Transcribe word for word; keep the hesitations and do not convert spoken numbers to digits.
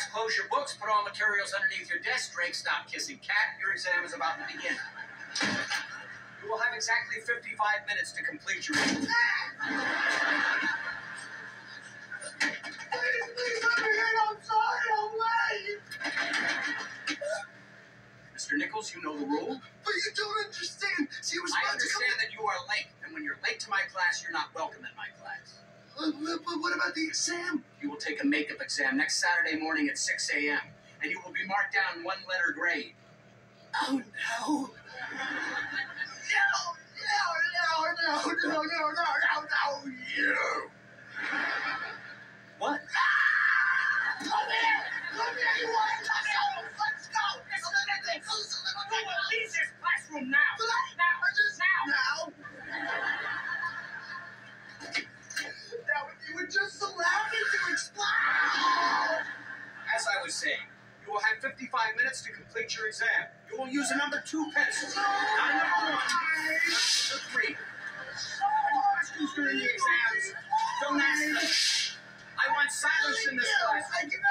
Class, close your books, put all materials underneath your desk. Drake, stop kissing cat. Your exam is about to begin. You will have exactly fifty-five minutes to complete your exam. Please, please let me in. I'm sorry, I'm late. Mister Nichols, you know the rule. But you don't understand. She was I about to come understand that you are late, and when you're late to my class, you're not welcome in my class. Uh, but what about the exam? You will take a makeup exam next Saturday morning at six a m, and you will be marked down one letter grade. Oh, no. No, no, no, no, no, no, no, no, no, you. What? Ah! Come here! Come here, you want to come here? Let's go! It's a little thing. It's a little thing. Leave this classroom now. Now. I just, Now. now. Now, if you would just allow me to explain. As I was saying, you will have fifty-five minutes to complete your exam. You will use a number two pencil, not a number one, or three. Questions during the exams, don't ask them. I want silence in this class. I can